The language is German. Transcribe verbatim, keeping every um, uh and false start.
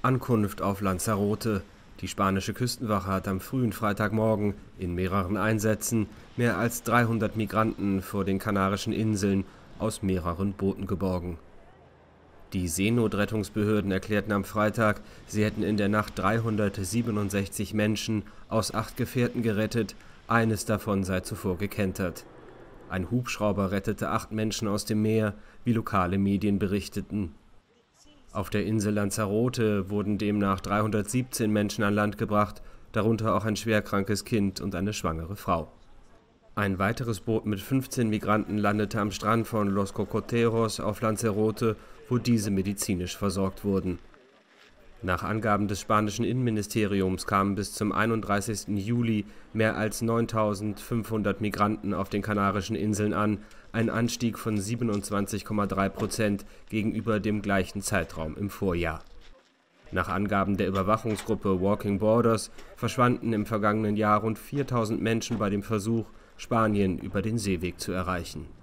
Ankunft auf Lanzarote. Die spanische Küstenwache hat am frühen Freitagmorgen in mehreren Einsätzen mehr als dreihundert Migranten vor den Kanarischen Inseln aus mehreren Booten geborgen. Die Seenotrettungsbehörden erklärten am Freitag, sie hätten in der Nacht dreihundertsiebenundsechzig Menschen aus acht Gefährten gerettet, eines davon sei zuvor gekentert. Ein Hubschrauber rettete acht Menschen aus dem Meer, wie lokale Medien berichteten. Auf der Insel Lanzarote wurden demnach dreihundertsiebzehn Menschen an Land gebracht, darunter auch ein schwerkrankes Kind und eine schwangere Frau. Ein weiteres Boot mit fünfzehn Migranten landete am Strand von Los Cocoteros auf Lanzarote, wo diese medizinisch versorgt wurden. Nach Angaben des spanischen Innenministeriums kamen bis zum einunddreißigsten Juli mehr als neuntausendfünfhundert Migranten auf den Kanarischen Inseln an, ein Anstieg von siebenundzwanzig Komma drei Prozent gegenüber dem gleichen Zeitraum im Vorjahr. Nach Angaben der Überwachungsgruppe Walking Borders verschwanden im vergangenen Jahr rund viertausend Menschen bei dem Versuch, Spanien über den Seeweg zu erreichen.